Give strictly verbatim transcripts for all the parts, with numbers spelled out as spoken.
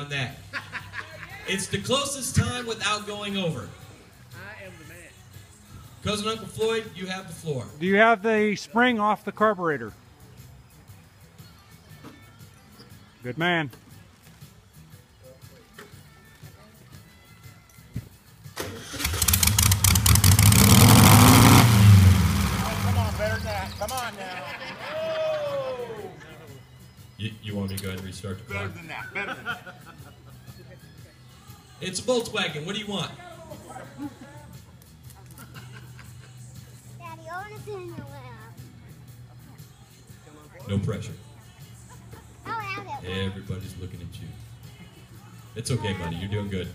on that. It's the closest time without going over. I am the man. Cousin Uncle Floyd, you have the floor. Do you have the spring off the carburetor? Good man. Come on, better than that. Come on now. You, you want me to go ahead and restart the car? Better than that. Better than that. It's a Volkswagen. What do you want? Daddy, I want to sit in your lap. No pressure. I'll have it. Everybody's looking at you. It's okay, buddy. You're doing good.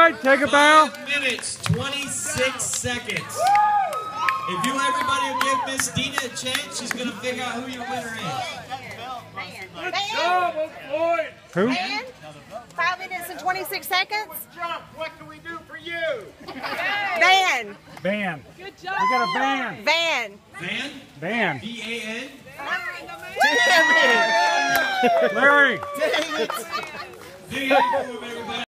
right, take a bow. Five minutes, twenty-six seconds. If you everybody will give Miss Dina a chance, she's going to figure out who your winner is. Van. Who? Van. Five minutes and twenty-six seconds. Trump, what can we do for you? Van. Van. Good job. We got a van. Van. Van? Van. V A N? Larry. Big hand for him, everybody.